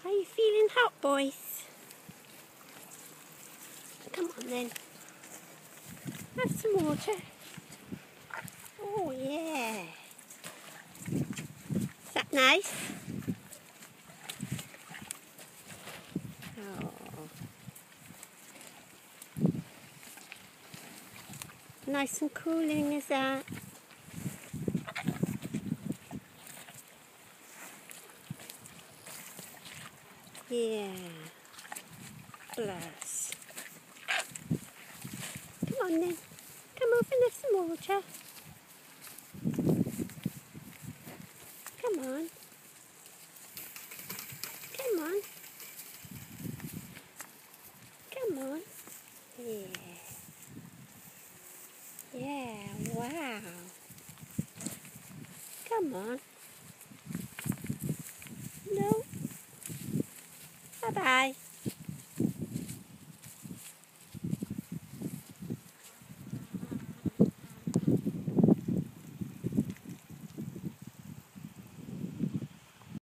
Are you feeling hot, boys? Come on then. Have some water. Oh yeah. Is that nice? Oh. Nice and cooling, is that? Yeah. Bless. Come on then. Come over and have some water. Come on. Come on. Come on. Yeah. Yeah, wow. Come on. No. Bye-bye.